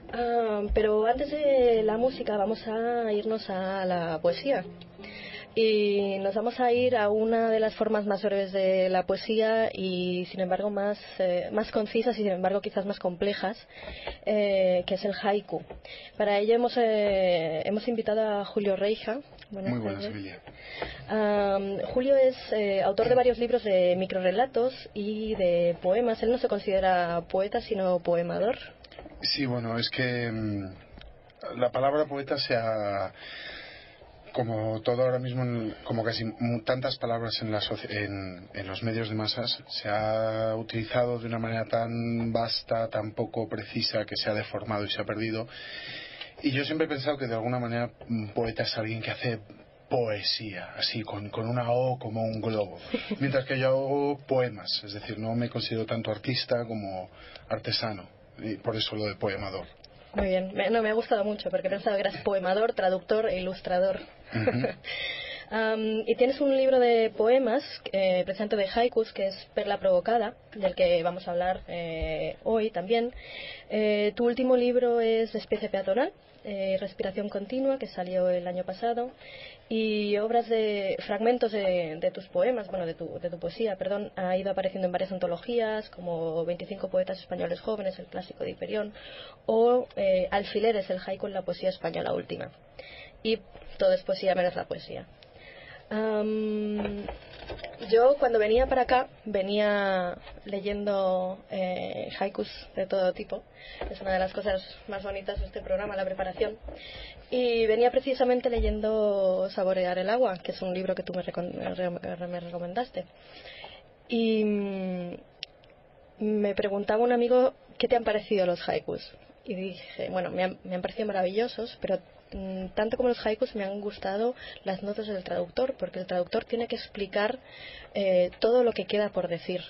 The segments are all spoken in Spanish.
Pero antes de la música vamos a irnos a la poesía. Y nos vamos a ir a una de las formas más breves de la poesía y sin embargo más concisas y sin embargo quizás más complejas, que es el haiku. Para ello hemos invitado a Julio Reija. Buenas Muy buenas, tardes. Emilia. Julio es autor de varios libros de microrrelatos y de poemas. Él no se considera poeta sino poemador. Sí, bueno, es que la palabra poeta se ha, como todo ahora mismo, como casi tantas palabras en los medios de masas, se ha utilizado de una manera tan vasta, tan poco precisa, que se ha deformado y se ha perdido. Y yo siempre he pensado que de alguna manera un poeta es alguien que hace poesía, así, con una O como un globo. Mientras que yo hago poemas, es decir, no me considero tanto artista como artesano. Y por eso lo de poemador. Muy bien, me ha gustado mucho porque he pensado que eras poemador, traductor e ilustrador. Y tienes un libro de poemas, precisamente de haikus, que es Perla Provocada, del que vamos a hablar hoy también. Tu último libro es Especie Peatonal, Respiración Continua, que salió el año pasado, y fragmentos de tus poemas, bueno, de tu poesía, perdón, ha ido apareciendo en varias antologías, como 25 poetas españoles jóvenes, el clásico de Hiperión, o Alfileres, el haiku en la poesía española última. Y todo es poesía menos la poesía. Yo cuando venía para acá venía leyendo haikus de todo tipo. Es una de las cosas más bonitas de este programa, la preparación. Y venía precisamente leyendo Saborear el agua, que es un libro que tú me recomendaste. Y me preguntaba un amigo qué te han parecido los haikus. Y dije, bueno, me han parecido maravillosos, pero tanto como los haikus me han gustado las notas del traductor, porque el traductor tiene que explicar todo lo que queda por decir,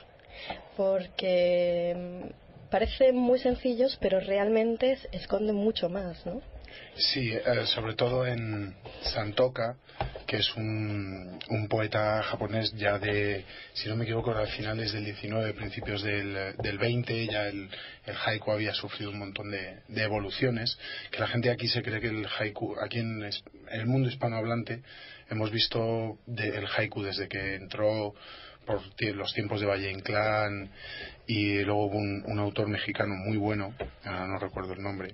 porque parecen muy sencillos pero realmente esconden mucho más, ¿no? Sí, sobre todo en Santoka, que es un poeta japonés ya de, si no me equivoco, a finales del 19, principios del 20, ya el haiku había sufrido un montón de evoluciones, que la gente aquí se cree que el haiku, aquí en el mundo hispanohablante, hemos visto el haiku desde que entró por los tiempos de Valle Inclán, y luego hubo un autor mexicano muy bueno, no recuerdo el nombre.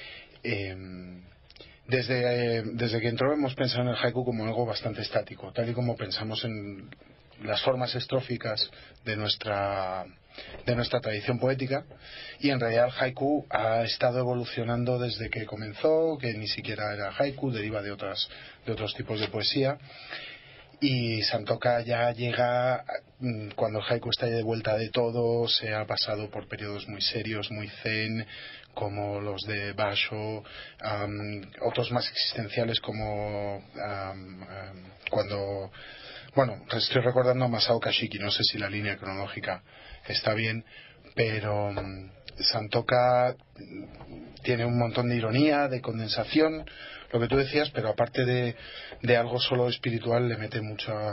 Desde que entró hemos pensado en el haiku como algo bastante estático, tal y como pensamos en las formas estróficas de nuestra tradición poética, y en realidad el haiku ha estado evolucionando desde que comenzó, que ni siquiera era haiku, deriva de otros tipos de poesía. Y Santoka ya llega cuando el haiku está de vuelta de todo, se ha pasado por periodos muy serios, muy zen, como los de Basho, otros más existenciales como cuando... Bueno, estoy recordando a Masao Kashiki, no sé si la línea cronológica está bien, pero Santoka tiene un montón de ironía, de condensación, lo que tú decías, pero aparte de algo solo espiritual, le mete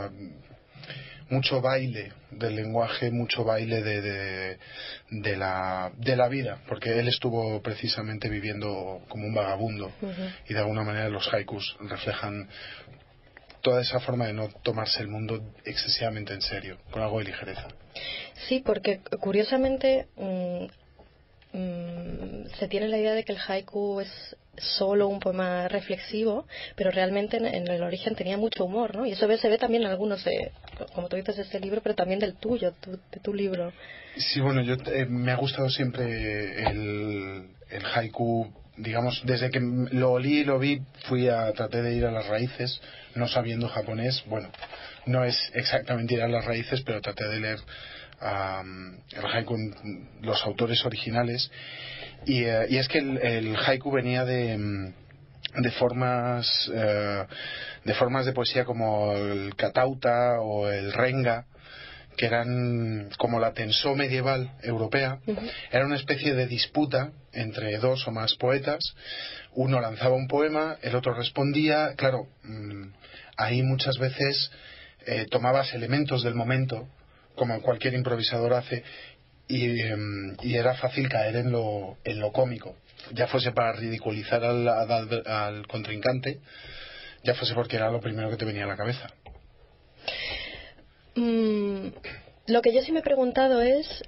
mucho baile del lenguaje, mucho baile de la vida, porque él estuvo precisamente viviendo como un vagabundo. Y de alguna manera los haikus reflejan toda esa forma de no tomarse el mundo excesivamente en serio, con algo de ligereza. Sí, porque curiosamente se tiene la idea de que el haiku es solo un poema reflexivo, pero realmente en el origen tenía mucho humor, ¿no? Y eso se ve también en algunos como tú dices, de este libro, pero también del tuyo, de tu libro. Sí, bueno, me ha gustado siempre el haiku, digamos, desde que lo olí y lo vi, traté de ir a las raíces, no sabiendo japonés. Bueno, no es exactamente ir a las raíces, pero traté de leer el haiku en los autores originales, y es que el haiku venía de formas de poesía como el katauta o el renga, que eran como la tensó medieval europea. Era una especie de disputa entre dos o más poetas. Uno lanzaba un poema, el otro respondía. Claro, ahí muchas veces tomabas elementos del momento, como cualquier improvisador hace, y era fácil caer en lo cómico, ya fuese para ridiculizar al contrincante, ya fuese porque era lo primero que te venía a la cabeza. Lo que yo sí me he preguntado es,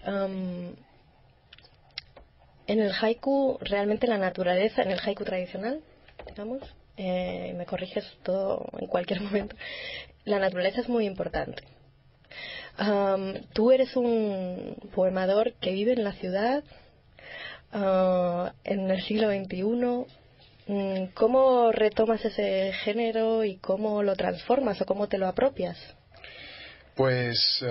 en el haiku, realmente la naturaleza, en el haiku tradicional, digamos, me corriges todo en cualquier momento, la naturaleza es muy importante. Tú eres un poemador que vive en la ciudad, en el siglo XXI. ¿Cómo retomas ese género y cómo lo transformas o cómo te lo apropias? Pues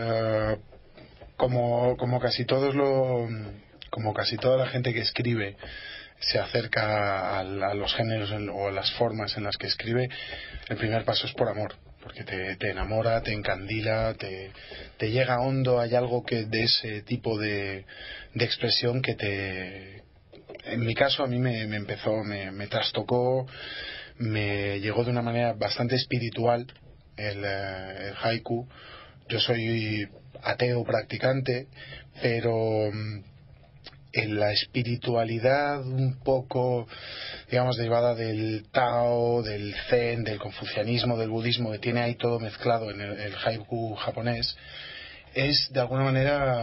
como casi toda la gente que escribe se acerca a los géneros o a las formas en las que escribe, el primer paso es por amor, porque te enamora, te encandila, te llega hondo. Hay algo que de ese tipo de expresión que en mi caso a mí me trastocó, me llegó de una manera bastante espiritual el haiku. Yo soy ateo practicante, pero en la espiritualidad un poco, digamos, derivada del Tao, del Zen, del confucianismo, del budismo, que tiene ahí todo mezclado en el haiku japonés, es de alguna manera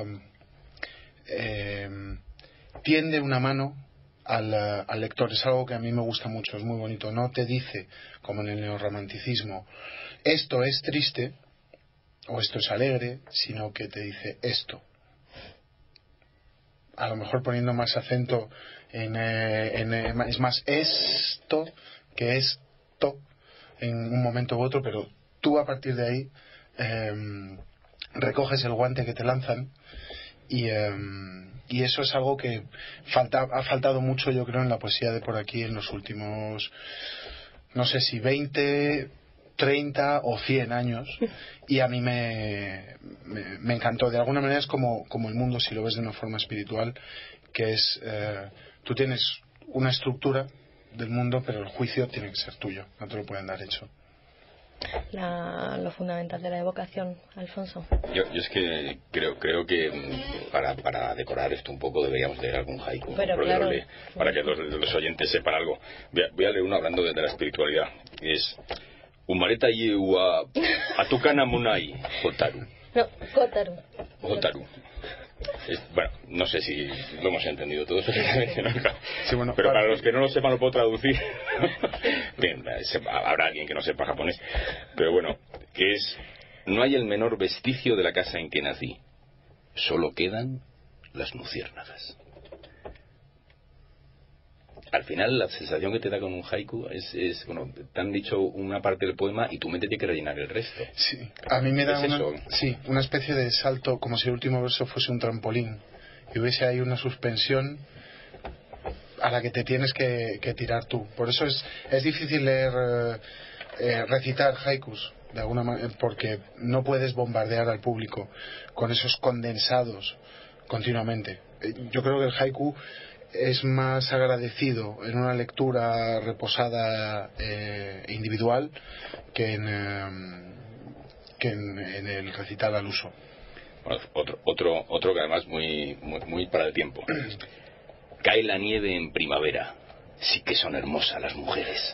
tiende una mano al lector. Es algo que a mí me gusta mucho, es muy bonito. No te dice, como en el neorromanticismo, esto es triste o esto es alegre, sino que te dice esto, a lo mejor poniendo más acento es más esto que esto en un momento u otro, pero tú a partir de ahí recoges el guante que te lanzan y eso es algo que ha faltado mucho, yo creo, en la poesía de por aquí en los últimos, no sé si 20, 30 o 100 años, y a mí me encantó. De alguna manera es como el mundo, si lo ves de una forma espiritual, que es tú tienes una estructura del mundo, pero el juicio tiene que ser tuyo, no te lo pueden dar hecho. Lo fundamental de la evocación, Alfonso. Yo es que creo que para decorar esto un poco deberíamos leer algún haiku, Pero claro, para que los oyentes sepan algo. Voy a leer uno hablando de la espiritualidad. Es Umareta Yeua Atukana Munai Hotaru. No, Kotaru. Hotaru. Bueno, no sé si lo hemos entendido todos. Sí, bueno, pero para los que no lo sepan lo puedo traducir. Bien, habrá alguien que no sepa japonés. Pero bueno, que es: no hay el menor vestigio de la casa en que nací, solo quedan las luciérnagas. Al final la sensación que te da con un haiku es bueno, te han dicho una parte del poema y tu mente tiene que rellenar el resto. Sí, a mí me da ¿Es una especie de salto, como si el último verso fuese un trampolín y hubiese ahí una suspensión a la que te tienes que tirar tú. Por eso es difícil leer recitar haikus de alguna manera, porque no puedes bombardear al público con esos condensados continuamente. Yo creo que el haiku es más agradecido en una lectura reposada individual que en el recital al uso. Bueno, otro que además muy para el tiempo. Cae la nieve en primavera, sí que son hermosas las mujeres.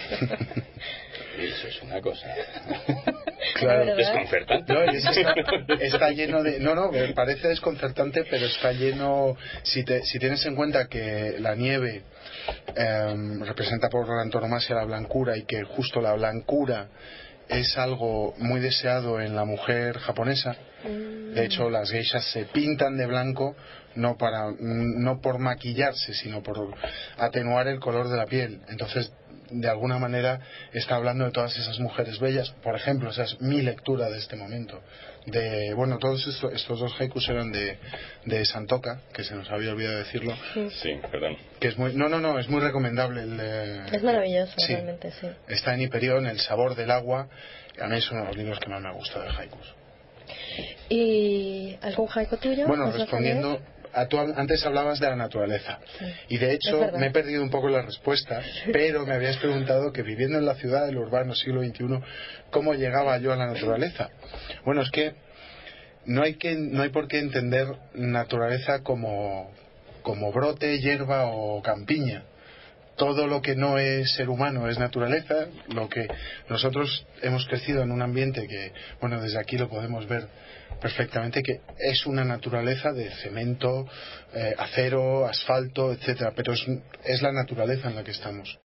Eso es una cosa claro, desconcertante. No, está lleno de... No, me parece desconcertante, pero está lleno... Si tienes en cuenta que la nieve representa por antonomasia la blancura, y que justo la blancura es algo muy deseado en la mujer japonesa. De hecho, las geishas se pintan de blanco no por maquillarse, sino por atenuar el color de la piel. Entonces, de alguna manera está hablando de todas esas mujeres bellas. Por ejemplo, esa es mi lectura de este momento. Bueno, todos estos dos haikus eran de Santoka, que se nos había olvidado decirlo. Sí, perdón. Que es muy, no, es muy recomendable. Es maravilloso, sí. realmente, sí. Está en Hiperión, El sabor del agua. A mí es uno de los libros que más me ha gustado de haikus. ¿Y algún haiku tuyo? Bueno, respondiendo... Tú antes hablabas de la naturaleza, sí, y de hecho me he perdido un poco la respuesta, pero me habías preguntado que viviendo en la ciudad, el urbano siglo XXI, ¿cómo llegaba yo a la naturaleza? Bueno, es que no hay por qué entender naturaleza como brote, hierba o campiña. Todo lo que no es ser humano es naturaleza. Lo que nosotros hemos crecido en un ambiente que, bueno, desde aquí lo podemos ver perfectamente, que es una naturaleza de cemento, acero, asfalto, etcétera, pero es la naturaleza en la que estamos.